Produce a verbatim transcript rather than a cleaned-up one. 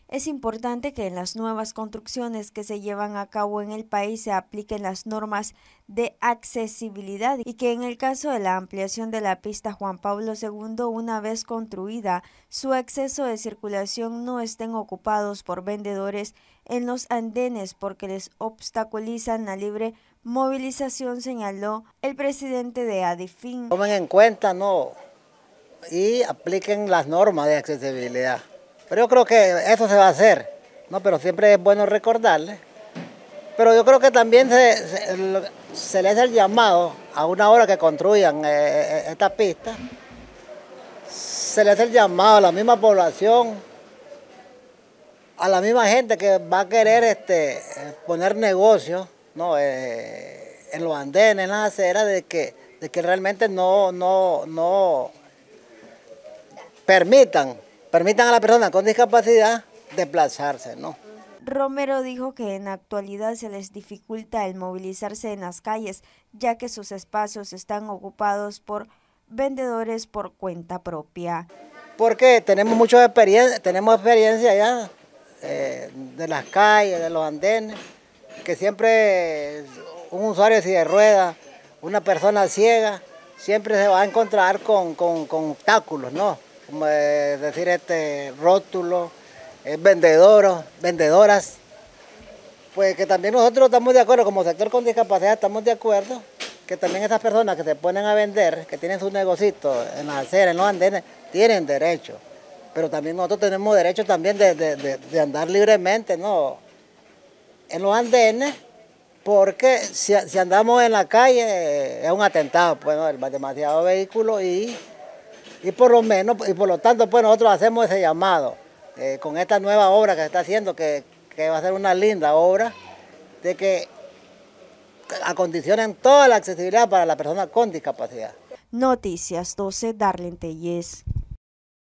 Es importante que en las nuevas construcciones que se llevan a cabo en el país se apliquen las normas de accesibilidad y que en el caso de la ampliación de la pista Juan Pablo segundo, una vez construida, su acceso de circulación no estén ocupados por vendedores en los andenes porque les obstaculizan la libre movilización, señaló el presidente de ADIFIN. Tomen en cuenta, no, y apliquen las normas de accesibilidad. Pero yo creo que eso se va a hacer, ¿no? Pero siempre es bueno recordarle. Pero yo creo que también se, se, se le hace el llamado a una hora que construyan eh, esta pista, se le hace el llamado a la misma población, a la misma gente que va a querer este, poner negocios, ¿no? eh, en los andenes, en las aceras, de que, de que realmente no, no, no permitan permitan a la persona con discapacidad desplazarse, ¿no? Romero dijo que en la actualidad se les dificulta el movilizarse en las calles, ya que sus espacios están ocupados por vendedores por cuenta propia. Porque tenemos mucha experiencia, tenemos experiencia ya eh, de las calles, de los andenes, que siempre un usuario de silla de ruedas, una persona ciega, siempre se va a encontrar con, con, con obstáculos, ¿no? Como decir, este rótulo, eh, vendedores, vendedoras, pues que también nosotros estamos de acuerdo, como sector con discapacidad estamos de acuerdo, que también esas personas que se ponen a vender, que tienen sus negocios en las aceras, en los andenes, tienen derecho, pero también nosotros tenemos derecho también de, de, de, de andar libremente, ¿no? En los andenes, porque si, si andamos en la calle eh, es un atentado, pues, ¿no? Hay demasiados vehículos y Y por lo menos, y por lo tanto, pues nosotros hacemos ese llamado eh, con esta nueva obra que se está haciendo, que, que va a ser una linda obra, de que acondicionen toda la accesibilidad para la persona con discapacidad. Noticias doce, Darlene Tellez.